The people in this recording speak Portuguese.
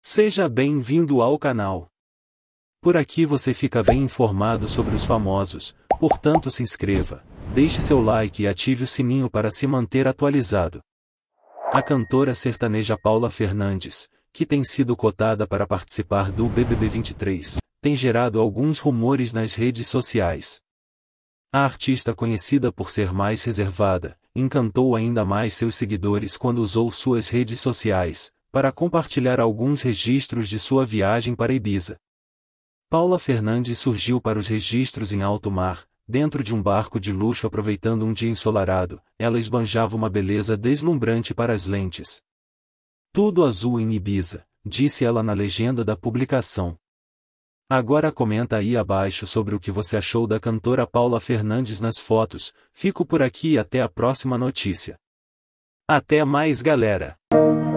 Seja bem-vindo ao canal. Por aqui você fica bem informado sobre os famosos, portanto se inscreva, deixe seu like e ative o sininho para se manter atualizado. A cantora sertaneja Paula Fernandes, que tem sido cotada para participar do BBB 23, tem gerado alguns rumores nas redes sociais. A artista, conhecida por ser mais reservada, encantou ainda mais seus seguidores quando usou suas redes sociais para compartilhar alguns registros de sua viagem para Ibiza. Paula Fernandes surgiu para os registros em alto mar, dentro de um barco de luxo aproveitando um dia ensolarado. Ela esbanjava uma beleza deslumbrante para as lentes. Tudo azul em Ibiza, disse ela na legenda da publicação. Agora comenta aí abaixo sobre o que você achou da cantora Paula Fernandes nas fotos. Fico por aqui e até a próxima notícia. Até mais, galera!